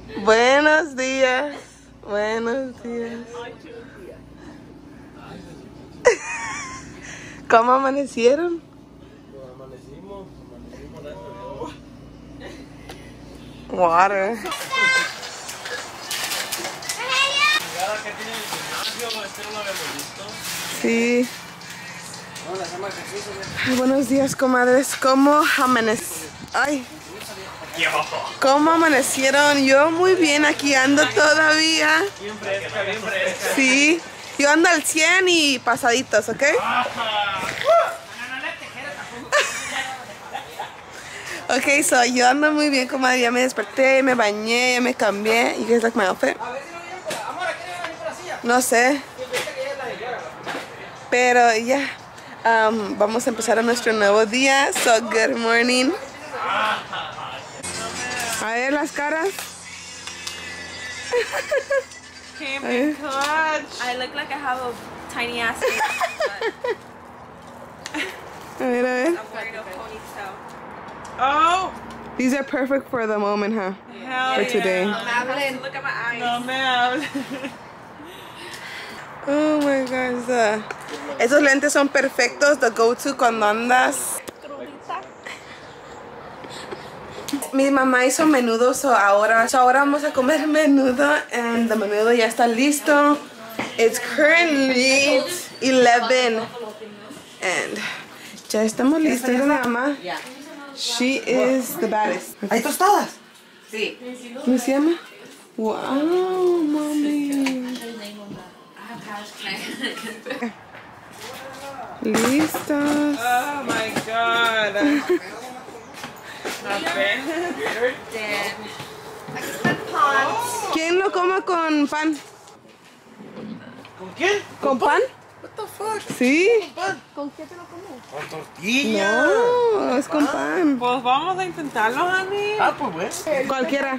Buenos días. Buenos días. ¿Cómo amanecieron? Amanecimos Water. ¿Qué tiene el gimnasio? Este no lo habíamos visto. Sí. Buenos días, comadres. ¿Cómo ¿Cómo amanecieron? Yo muy bien, aquí ando todavía. Bien fresca, bien fresca. Sí. Yo ando al 100 y pasaditos, ¿ok? Ok, so yo ando muy bien, comadre. Ya me desperté, me bañé, ya me cambié. ¿Y qué es like my outfit? No sé. Pero ya. Vamos a empezar a nuestro nuevo día. So, good morning. A ver las caras. Can't be clutch. I look like I have a tiny ass face, A ver, a ver. but I'm wearing a ponytail. Oh, These are perfect for the moment, huh? Hell For today. Look at my eyes. no me hables. Oh my gosh. Esos lentes son perfectos, the go-to cuando andas. Mi mamá hizo menudo, ahora vamos a comer menudo, and the menudo ya está listo. It's currently 11, and ya estamos listos. Mi mamá, she is the baddest. ¿Hay tostadas? Sí. ¿Cómo se llama? Wow, mami. Listos. Oh my god. ¿Quién lo come con pan? ¿Con quién? ¿Con pan? What the fuck? Sí. ¿Con tortilla? No, es con pan. Pues vamos a intentarlo, honey. Ah, pues bueno. Cualquiera.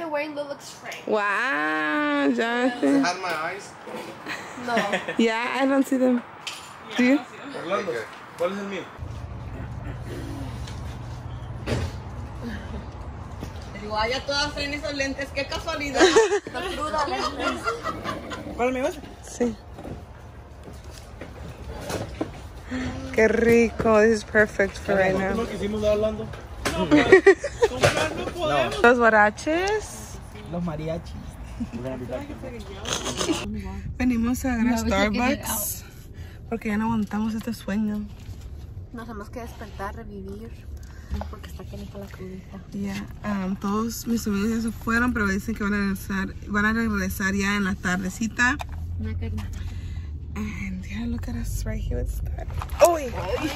Wow, ya sé. Had my eyes. Yeah, I don't see them. Do you? Orlando, ¿cuál es el mío? Digo, ya todas traen esos lentes, qué casualidad. ¿Cuál es mi voz? Sí. Qué rico. This is perfect for right now. ¿No quisimos dar Orlando? No, comprar no podemos. Los guaraches. Los mariachis. Venimos a agarrar Starbucks porque ya no aguantamos este sueño. Nos tenemos que despertar, revivir, porque está canija la crudita. Ya, todos mis amigos ya se fueron, pero dicen que van a regresar ya en la tardecita. Una carita. And yeah, look at us right here with Starbucks. ¡Uy!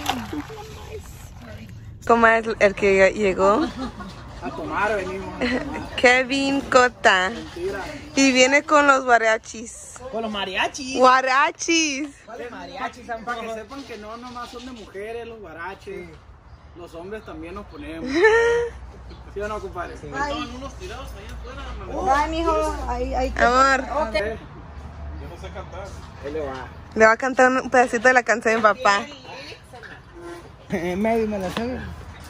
¿Cómo es el que llegó? A tomar venimos. Kevin Cota. Y viene con los guarachis. Con los mariachis. ¡Guarachis! ¿Cuáles mariachis? Para que sepan que no nomás son de mujeres los guaraches. Los hombres también nos ponemos. ¿Sí o no, compadre? Sí. Estaban unos tirados ahí afuera, mamá. Va, mijo, ahí. Amor, Yo no sé cantar. Él le va. le va a cantar un pedacito de la canción de mi papá. Medio me la sabe.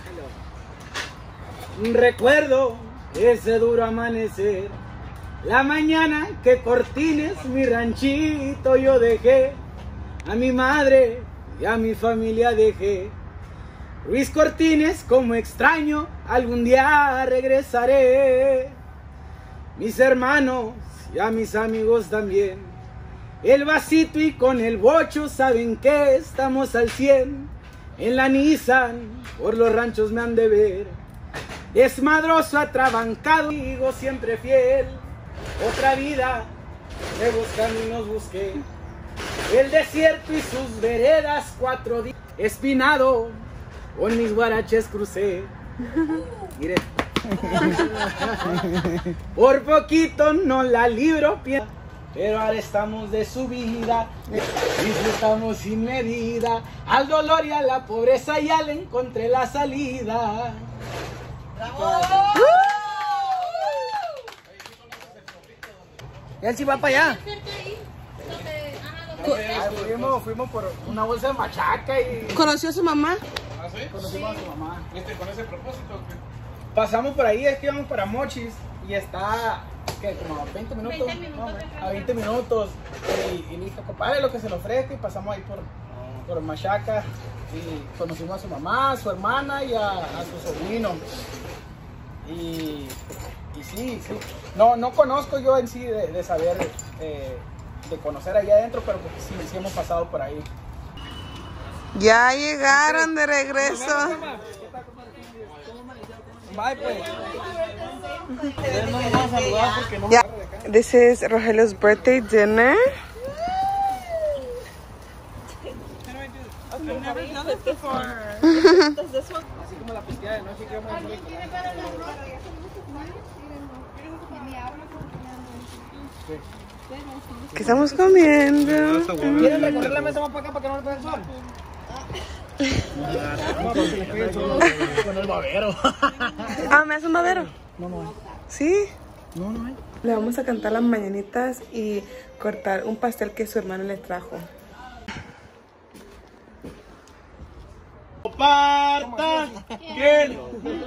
Recuerdo ese duro amanecer, la mañana que Cortines, mi ranchito, yo dejé. A mi madre y a mi familia dejé. Ruiz Cortines, como extraño, algún día regresaré. Mis hermanos y a mis amigos también. El vasito y con el bocho saben que estamos al 100. En la Nissan, por los ranchos me han de ver. Desmadroso, atrabancado, digo siempre fiel. Otra vida, nuevos caminos busqué. El desierto y sus veredas, 4 días. Espinado, con mis guaraches crucé. Mire. Por poquito no la libro, pero ahora estamos de subida. Disfrutamos sin medida. Al dolor y a la pobreza ya le encontré la salida. Él sí va para allá. Fuimos por una bolsa de machaca y ¿Conoció a su mamá? ¿Ah, sí? conocimos a su mamá. ¿Viste con ese propósito? Pasamos por ahí, es que íbamos para Mochis y está ¿qué? Como a 20 minutos. A 20 minutos. Y le dije, compadre, lo que se le ofrezca. Y pasamos ahí por Machaca. Y conocimos a su mamá, a su hermana y a su sobrino. Y sí. No conozco yo en sí de saber, de conocer allá adentro, pero porque sí hemos pasado por ahí. Ya llegaron de regreso. Bye, pues. No nos van a saludar porque no. Yeah, this is Rogelio's birthday dinner. I've never done this before. Does this one? Así como la piscina de noche que vamos a hacer. ¿Qué estamos comiendo? ¿Quieren recorrer la mesa más para acá para que no le pegue el sol? Con el babero. Ah, ¿me hace un babero? No. ¿Sí? No hay. Le vamos a cantar las mañanitas y cortar un pastel que su hermano les trajo. ¡Compartan! ¿Quién?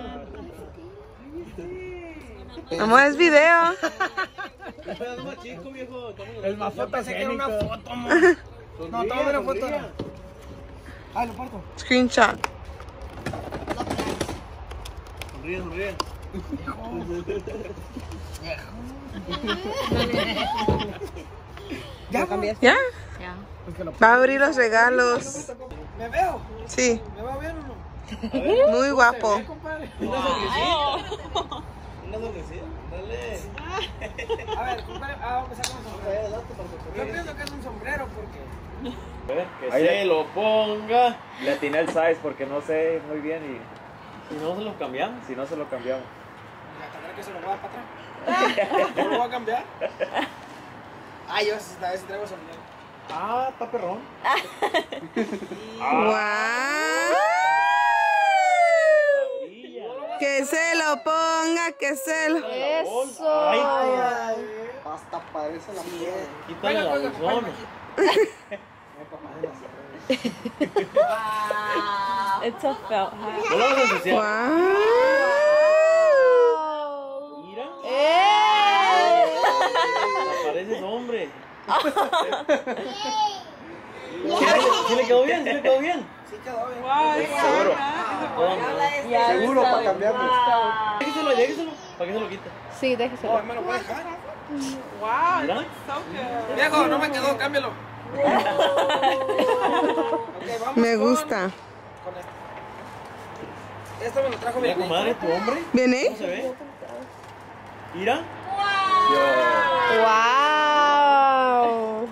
Vamos, es video. El más fotogénico. Una foto, amor. No, toma una foto. Ay, lo parto. Screenshot. Sonríe. ¿Ya cambiaste? ¿Ya? Va a abrir los regalos. ¿Me veo? Sí, ¿Me va bien o no? muy guapo. Una sonrisita. Dale. A ver, compadre, vamos a empezar con el sombrero. Yo pienso que es un sombrero porque... Que se lo ponga. Le atiné el size porque no sé muy bien y Si no, se lo cambiamos. si no se lo cambiamos. ¿Hasta crees que se lo voy a dar para atrás? ¿No lo voy a cambiar? Ay, yo esta vez traigo sombrero. Ah, está perrón. ¡Wow! Que se lo ponga, que se lo... Eso. Ay, Hasta parece la piel. quítale la bolsona. It's a felt hat. No lo vas a ensuciar. ¡Wow! Mira. ¡Eh! Pareces hombre. ¿Sí le quedó bien? ¿Sí le quedó bien? Sí quedó bien. Wow, it's so Seguro. nice. Seguro para cambiarlo. Déjeselo. ¿Para qué se lo quita? Sí, déjeselo. Oh, ¿me lo puedes dejar? Wow, it Mira. looks so good. Viejo, no me quedó, cámbialo. Ok, vamos Me gusta. con esto. Esto me lo trajo mi Mira, comadre, tu hombre. ¿Cómo ¿Viene? se ve? Mira. Wow.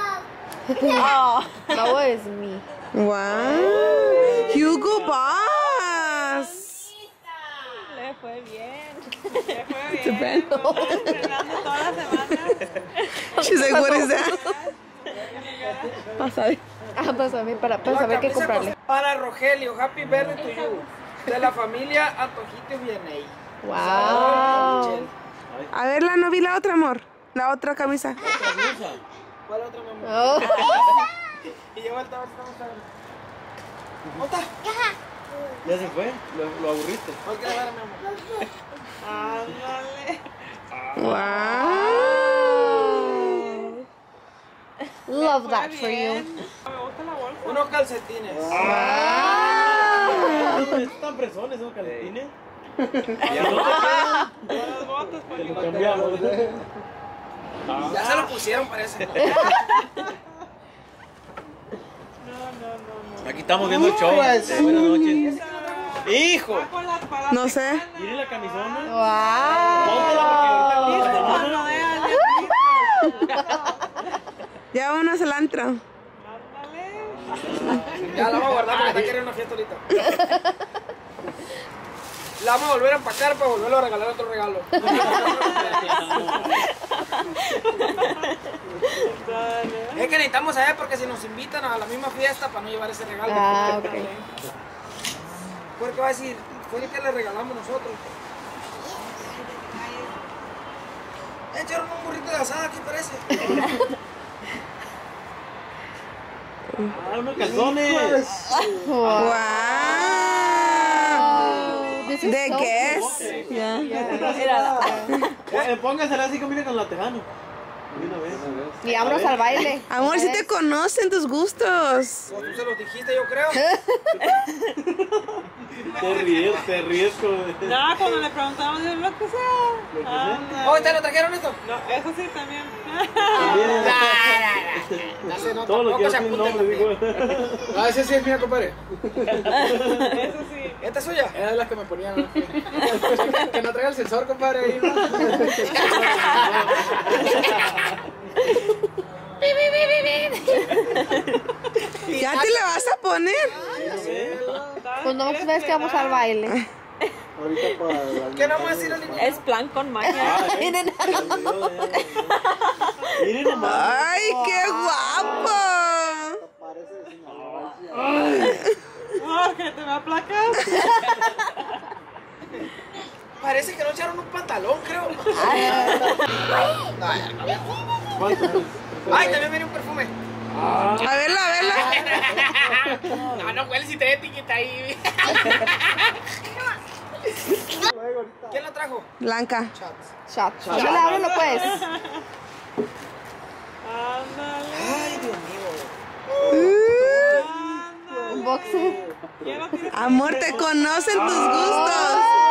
That was me. ¡Wow! ¡Hugo Boss! Le fue bien. Le fue bien. Entrenando toda la semana. She's like, what is that? Pásame. Pásame para saber qué comprarle. Para Rogelio, happy birthday to you. De la familia Antojito Vianey. Wow. A ver, no vi la otra, amor. La otra camisa. ¿Cuál otra, mi amor? Oh. Y lleva el tabaco, ¿dónde está? Ya se fue. Lo aburriste. ¿Cuál quiere ver, mi amor? ¡Wow! Love that for you. Me gusta la bolsa. Unos calcetines. Están presones esos calcetines. Las botas, Te porque lo cambiamos. Ya se lo pusieron, parece. Aquí estamos viendo el show. Buenas noches. ¡Hijo! No sé. Miren la camisona. Ya vámonos al antro. Ya la vamos a guardar porque está queriendo una fiesta ahorita. La vamos a volver a empacar para volverlo a regalar otro regalo. Es que necesitamos saber porque si nos invitan a la misma fiesta para no llevar ese regalo. Ah, ok. Porque va a decir, fue el que le regalamos nosotros. Echaron un burrito de asada aquí parece. ¡Ah, unos calzones! ¡Wow! This is ¿De so qué es? cool. Yeah. Póngasela así, combina con la tejana. Una vez. Y vámonos al baile. Amor, si te conocen tus gustos. Tú se los dijiste, yo creo. Te ríes como de... No, cuando le preguntamos de lo que sea. Oh, ¿te lo trajeron esto? No, eso sí también. No, Todo lo que se hace un apunten nombre, digo. Ah, ese sí es mía, compadre. Eso sí. ¿Esta es suya? Era de las que me ponían. ¿No? Que no traiga el sensor, compadre. Ahí, ¿no? ¿Ya te la vas a poner? Pues no ves que vamos al baile. ¿Qué no vamos a decir al niño? Es plan con maña. Miren. Miren nomás. ¡Ay, qué guapo! Jorge, te va a aplacar. Parece que no echaron un pantalón, creo. Ay, también viene un perfume. A verla, a verla. No huele si trae etiqueta ahí. ¿Quién la trajo? Blanca. Shot. Ábrelo pues. Ándale. Ay, Dios mío. Un boxer. ¿Quién lo tiene? Amor, te conocen tus gustos.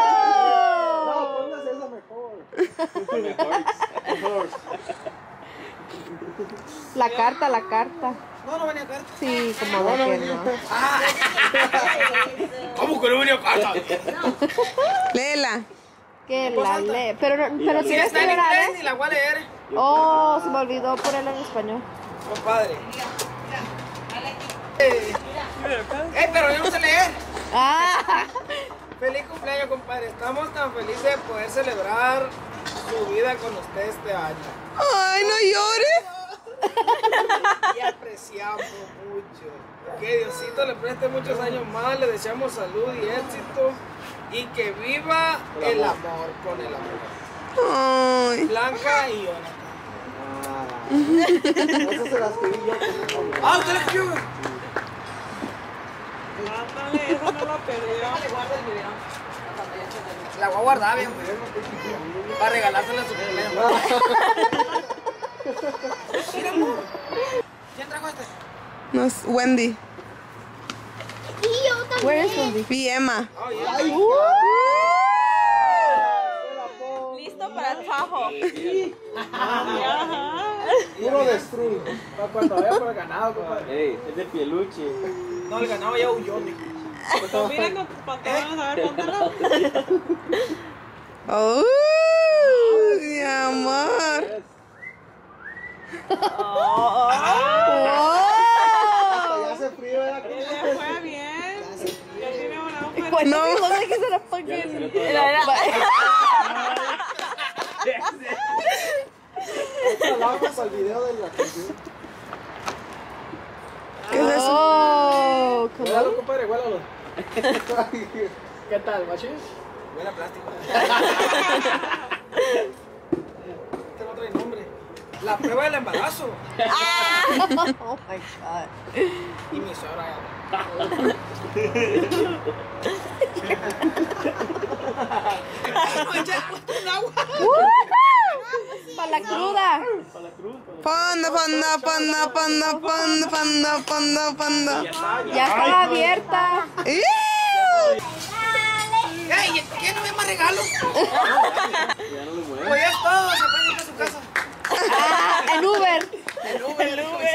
La carta. No venía carta. Sí, como de que no. ¿Cómo que no venía carta? Léela. Que la lee. Pero Si si está en estoy inglés, ni la voy a leer. Oh, se me olvidó ponerla en español. Compadre. Pero yo no sé leer. Ah, Feliz cumpleaños, compadre. Estamos tan felices de poder celebrar su vida con usted este año. Ay, no llores. Y apreciamos mucho. Que Diosito le preste muchos años más. Le deseamos salud y éxito. Y que viva el amor con el amor. Ay. Blanca y Jonathan. Eso se las pedí yo. Ah, usted la escribió. Ándale, eso no lo perdió. La voy a guardar bien, para regalársela a su cumpleaños. Mira, amor. ¿Quién trajo este? No, es Wendy. where is Wendy? Piema. Listo para Tahoe. Puro destruir. Para cuando vaya por el ganado, compadre. Ey, es de pieluche. No, el ganado ya huyó, mijo. Miren con tus pantalones, a ver, póntelo. Oh, mi amor. Ya se frío, ¿verdad? Le fue bien. Ya tiene una mujer. No, no sé que se la pongan. Vamos al video de la canción. ¿Qué es eso? Oh, Huélalo, compadre, huélalo. ¿Qué tal, machín? Huele a plástico. Este no trae nombre. La prueba del embarazo. Oh my god. Y mi suegra ya. Para la cruda. Fondo. Ya está abierta. ¡Ew! ¡Ey! ¿Qué no ve más regalos? Pues ya es todo, se puede ir a su casa. Ah, en Uber. El Uber.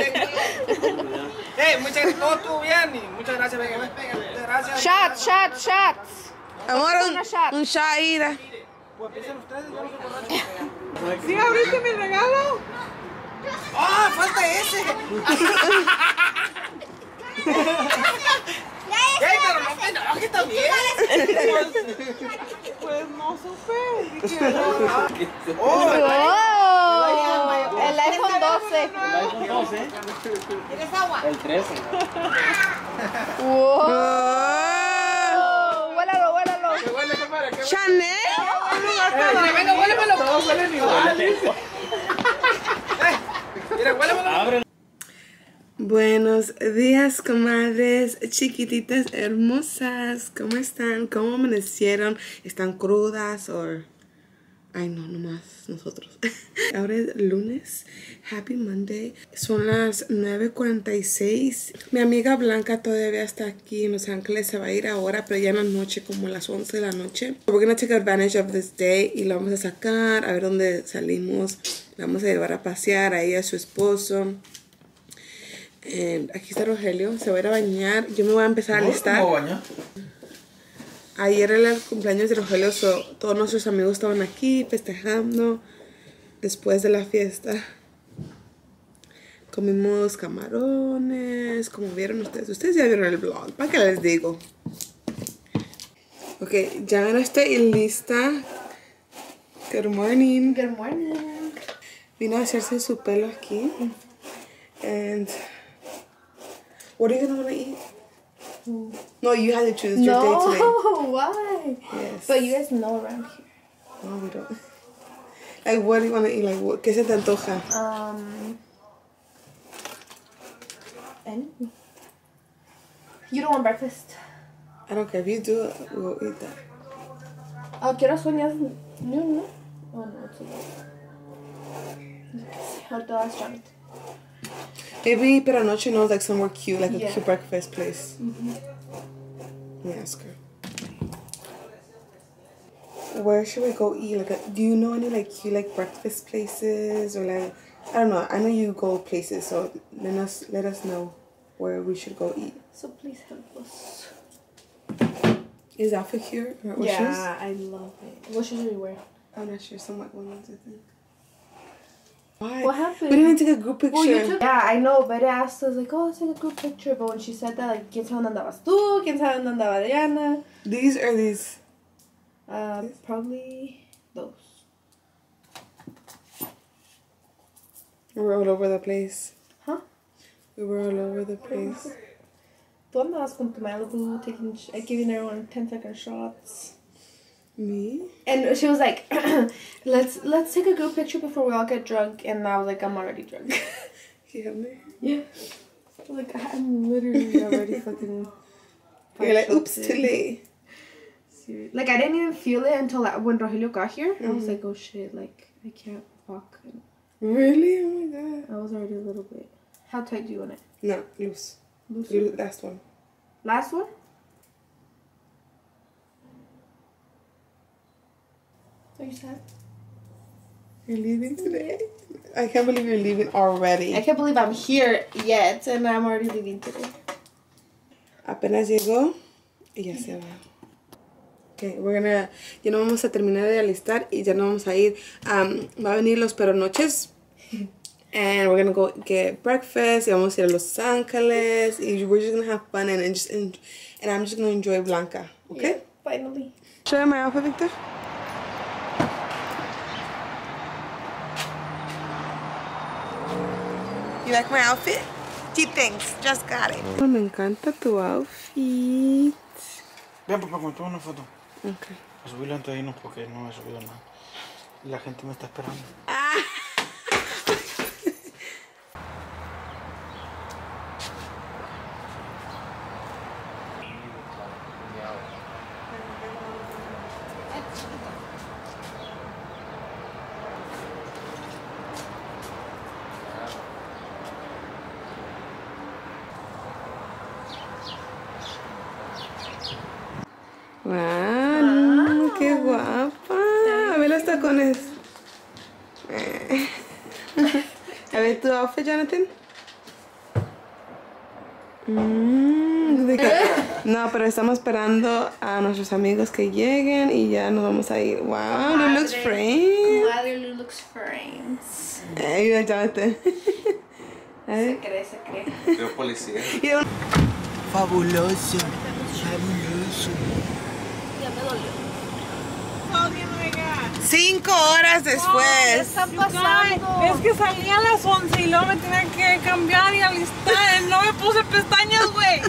Muchas gracias, todo estuvo bien y muchas gracias, venga, muchas gracias. Shots. Amor, Una shot. un shot, ira. Pues piensen ustedes, yo no soy borracho. ¿Sí abriste mi regalo? ¡Ah, falta ese! Pero no te enojes también. Pues no supe. Oh, el iPhone 12. El iPhone 12. ¿Quieres agua? El 13. Wow. Oh. Huélalo. ¿Qué huele, compadre? ¿Qué huele? Chanel. Venga, huélemelo. Todos huelen igual. Mira, huélemelo. Ábrelo. Buenos días, comadres, chiquititas hermosas. ¿Cómo están? ¿Cómo amanecieron? ¿Están crudas o Ay, no, nomás nosotros. Ahora es lunes. Happy Monday. Son las 9:46. Mi amiga Blanca todavía está aquí en Los Ángeles. Se va a ir ahora, pero ya en la noche, como las 11 de la noche. We're gonna take advantage of this day y la vamos a sacar, a ver dónde salimos. La vamos a llevar a pasear, a ella, a su esposo. Aquí está Rogelio. Se va a ir a bañar. Yo me voy a empezar a alistar. ¿Cómo bañar? Ayer era el cumpleaños de Rogelio, todos nuestros amigos estaban aquí festejando. Después de la fiesta comimos camarones, como vieron ustedes. Ustedes ya vieron el vlog, ¿para qué les digo? Ok, ya no estoy lista. Good morning. Good morning. Vino a hacerse su pelo aquí. And what are you gonna want to eat? No, you had to choose your day today. No, why? Yes. But you guys know around here. No, we don't. Like, what do you want to eat? Like, what, ¿qué se te antoja? Anything. You don't want breakfast? I don't care. If you do it, we'll eat that. ¿A qué hora sueñas? No. Oh, no, it's a lot. Maybe pero noche knows like somewhere cute, like a Yeah. cute breakfast place. Let me ask her. Where should we go eat? Like, do you know any like cute like breakfast places or like I don't know. I know you go places, so let us know where we should go eat. So please help us. Is Alpha here? Or what shoes? Yeah, I love it. What shoes do you wear? I'm not sure. Some white ones, I think. Why? What happened? We didn't even take a group picture. Well, you took. Yeah, I know. But I asked us like, oh, let's take a group picture. But when she said that, like, ¿quién sabe dónde andabas tú? ¿Quién sabe dónde andaba Diana? These are these. Probably those. We were all over the place. Huh? We were all over the place. Tú andabas con tu Malibu, giving everyone 10-second shots. Me? And she was like, let's take a group picture before we all get drunk. And I was like, I'm already drunk. Can you help me? Yeah. Like, I'm literally already fucking... You're like, oops, too late. Serious. Like, I didn't even feel it until when Rogelio got here. I was like, oh shit, like, I can't walk. Really? Oh my god. I was already a little bit... How tight do you want it? No, loose. Loose? Last one. Last one? Are you sad? You're leaving today? I can't believe you're leaving already. I can't believe I'm here yet and I'm already leaving today. Apenas llegó y ya se va. Okay, ya no vamos a terminar de alistar y ya no vamos a ir. Va a venir los peronoches. And we're gonna go get breakfast. Y vamos a ir a Los Ángeles. Y we're just gonna have fun and I'm just gonna enjoy Blanca. Okay? Yeah, finally. Show me my outfit, Victor. You like my outfit? Cheap things. Just got it. Me encanta tu outfit. Ven, papá, me tomo una foto. Okay. A subirlo antes de irnos porque no he subido nada. Y la gente me está esperando. ¡Wow! ¡Qué guapa! A ver los tacones. A ver tu outfit, Jonathan. No, pero estamos esperando a nuestros amigos que lleguen y ya nos vamos a ir. ¡Wow! Lulu's frames. Madre Lulu's frames. Mira, Jonathan. Se cree. Veo policía. Fabuloso. Ya me dolió. 5 horas después. ¿Qué está pasando? Es que salí a las 11 y luego me tenía que cambiar y alistar. No me puse pestañas, güey.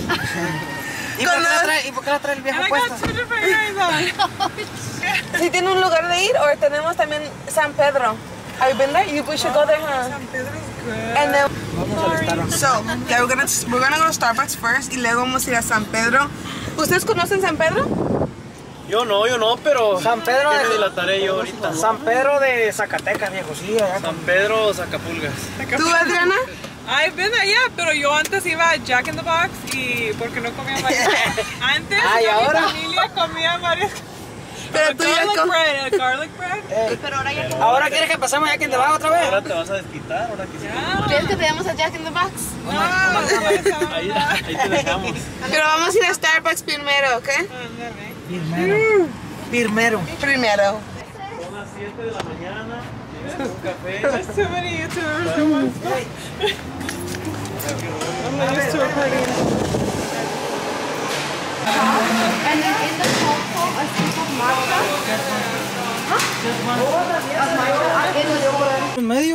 ¿Y por qué la trae el viejo I puesto? got two different guys on. ¿Sí tiene un lugar de ir o tenemos también San Pedro? Have you been there? We should go there, huh? San Pedro is good. And then, Vamos a alistarnos. so, yeah, we're gonna go to Starbucks first y luego vamos a ir a San Pedro. ¿Ustedes conocen San Pedro? Yo no, pero San Pedro ¿qué me de dilataré yo ahorita? San Pedro de Zacatecas, viejo, sí, allá. San Pedro Zacapulgas. ¿Tú, Adriana? I've been allá, pero yo antes iba a Jack in the Box y porque no comía varias. Antes Ay, yo, ahora. mi familia comía varias. Pero tú ya Garlic bread. Pero ahora ya. ¿Ahora quieres que pasemos ya quien te va otra vez? Ahora te vas a desquitar, ahora que sí. ¿Quieres que te demos a Jack in the Box? Ahí te dejamos. Pero vamos a ir a Starbucks primero, ¿ok? Primero. Primero. Son las 7 de la mañana. Tienes un café. There's too many YouTubers at once. I'm not used to recording. And then in the cocoa, a scoop of matcha. En medio.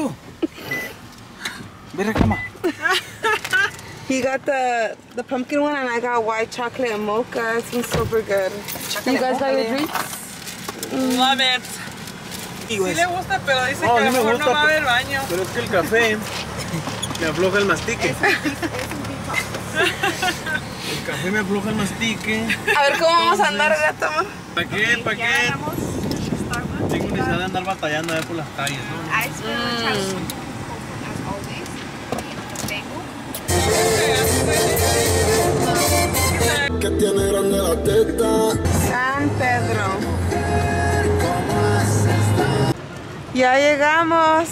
Ve cama. He got the pumpkin one and I got white chocolate and mocha. It smells super good. You guys got your drinks? Love it. Sí le gusta, pero dice que a lo mejor no va a haber baño. Pero es que el café me afloja el mastique. El café me afloja el mastique. A ver cómo vamos a andar, gato. ¿Para qué? ¿Para qué? Tengo necesidad de andar batallando allá por las calles, ¿no? Que tiene grande la teta. San Pedro. Ya llegamos.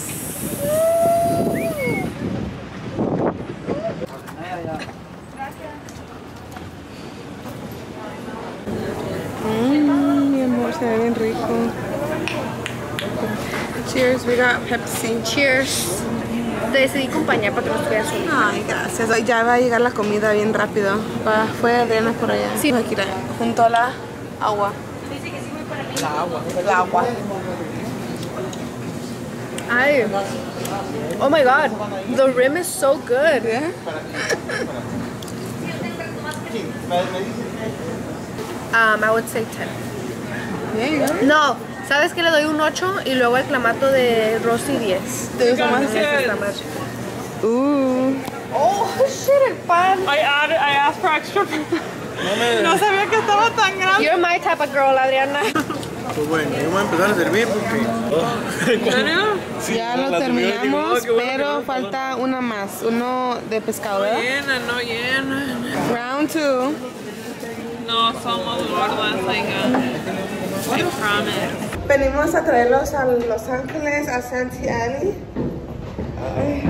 Mi amor, se ve bien rico. Cheers, we got Pepsi. Cheers. Te decidí acompañar para que no estuvieras solo. Ay, gracias. Hoy ya va a llegar la comida bien rápido. Fue Adriana por allá. Sí. Aquí, junto a la agua. La agua. Ay. Oh my god. The rim is so good. Yeah. I would say 10. No, ¿sabes que le doy un 8 y luego el clamato de Rosy 10? ¿Te gusta más? Está más. Oh, shit, el pan. I asked for extra. No sabía que estaba tan grande. You're my type of girl, Adriana. Pues bueno, yo voy a empezar a servir porque... Ya lo terminamos, pero falta una más. Uno de pescado, ¿verdad? No llena. Round 2. No somos gordas, I promise. Venimos a traerlos a Los Ángeles, a Santee Alley. Ay.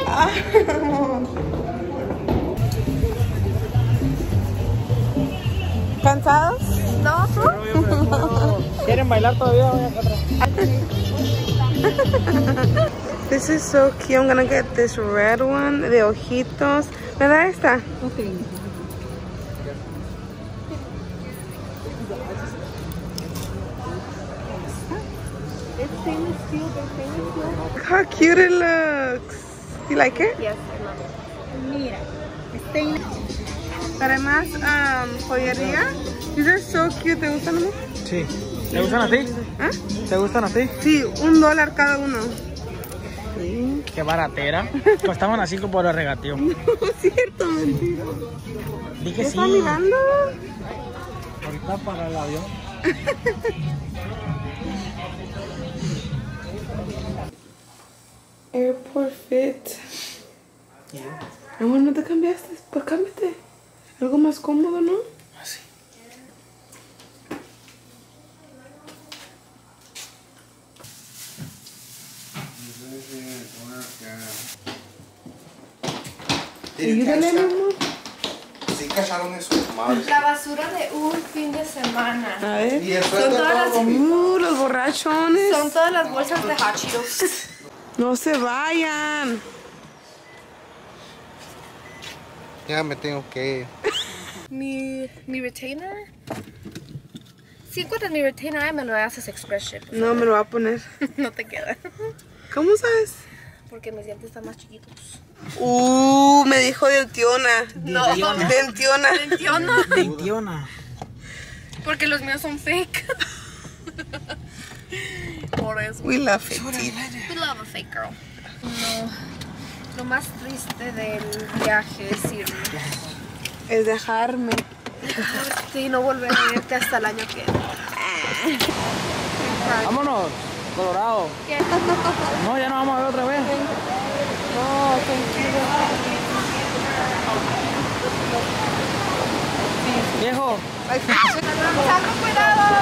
¿Cansados? No, ¿tú? ¿Quieren bailar todavía? Voy acá atrás. This is so cute. I'm gonna get this red one de ojitos. ¿Me da esta? Look how cute it looks. You like it? Yes, I love it. Para más joyería. These are so cute. ¿Te gustan, amor? Sí. ¿Te gustan a ti? ¿Ah? ¿Te gustan a ti? Sí, $1 cada uno. Qué baratera. Costaban a 5 por el regateo. No es cierto, mentira. Di ¿Qué que sí. están mirando? Ahorita para el avión. Airport Fit. Amor, ¿no te cambiaste? Pues cámbiate. Algo más cómodo, ¿no? Así. Ayúdale, mi amor. Sí cacharon eso, madre. La basura de un fin de semana. A ver. Y el Son suéter todas todo las, Los borrachones. son todas las bolsas de Hot Cheetos. No se vayan. Ya me tengo que ir. Mi retainer. Si encuentras mi retainer, ay, me lo haces expression. No, me lo voy a poner. No te queda. ¿Cómo sabes? Porque mis dientes están más chiquitos. Me dijo dentiona. No. Dentiona. ¿Entiendes? Dentiona. Porque los míos son fake. Por eso. We love it. We love a fake girl. No. Lo más triste del viaje es irme. Es dejarme. Sí, no volver a verte hasta el año que entra. Vámonos, Colorado. ¿Qué? No, ya no vamos a ver otra vez. No, tranquilo. Viejo. Salgo, cuidado.